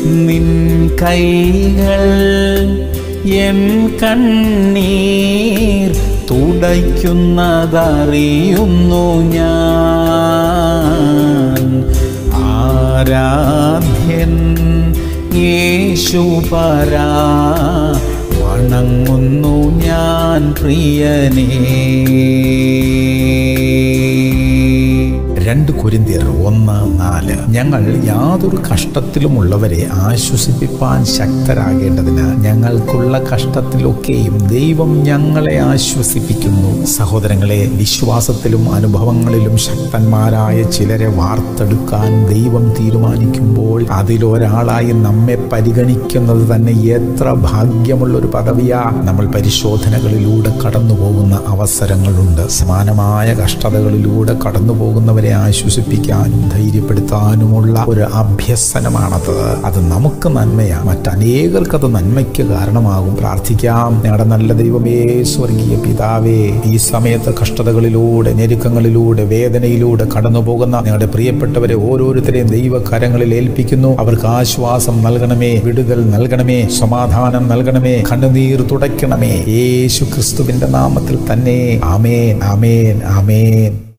നിൻ കൈകൾ എൻ കണ്ണീർ തുടയ്ക്കുന്നതറിയുന്നു ഞാൻ. ആരാധ്യൻ യേശുപരാ, വണങ്ങുന്നു ഞാൻ പ്രിയനേ. 2 കൊരിന്ത്യർ 1:4. ഞങ്ങൾ യാതൊരു കഷ്ടത്തിലുമുള്ളവരെ ആശ്വസിപ്പിപ്പാൻ ശക്തരാകേണ്ടതിന് ഞങ്ങൾക്കുള്ള കഷ്ടത്തിലൊക്കെയും ദൈവം ഞങ്ങളെ ആശ്വസിപ്പിക്കുന്നു. സഹോദരങ്ങളെ, വിശ്വാസത്തിലും അനുഭവങ്ങളിലും ശക്തന്മാരായ ചിലരെ വാർത്തെടുക്കാൻ ദൈവം തീരുമാനിക്കുമ്പോൾ അതിലൊരാളായി നമ്മെ പരിഗണിക്കുന്നത് തന്നെ എത്ര ഭാഗ്യമുള്ളൊരു പദവിയാ. നമ്മൾ പരിശോധനകളിലൂടെ കടന്നു പോകുന്ന അവസരങ്ങളുണ്ട്. സമാനമായ കഷ്ടതകളിലൂടെ കടന്നു പോകുന്നവരെ ആശ്വസിപ്പിക്കാനും ധൈര്യപ്പെടുത്താനുമുള്ള ഒരു അഭ്യസനമാണത്. അത് നമുക്ക് നന്മയാണ്, മറ്റനേകർക്കത് നന്മയ്ക്ക് കാരണമാകും. പ്രാർത്ഥിക്കാം. ഞങ്ങളുടെ നല്ല ദൈവമേ, സ്വർഗീയ പിതാവേ, ഈ സമയത്ത് കഷ്ടതകളിലൂടെ, ഞെരുക്കങ്ങളിലൂടെ, വേദനയിലൂടെ കടന്നു പോകുന്ന ഞങ്ങളുടെ പ്രിയപ്പെട്ടവരെ ഓരോരുത്തരെയും ദൈവകരങ്ങളിൽ ഏൽപ്പിക്കുന്നു. അവർക്ക് ആശ്വാസം നൽകണമേ, വിടുതൽ നൽകണമേ, സമാധാനം നൽകണമേ, കണ്ണുനീർ തുടയ്ക്കണമേ. യേശു ക്രിസ്തുവിന്റെ നാമത്തിൽ തന്നെ. ആമേൻ, ആമേൻ, ആമേൻ.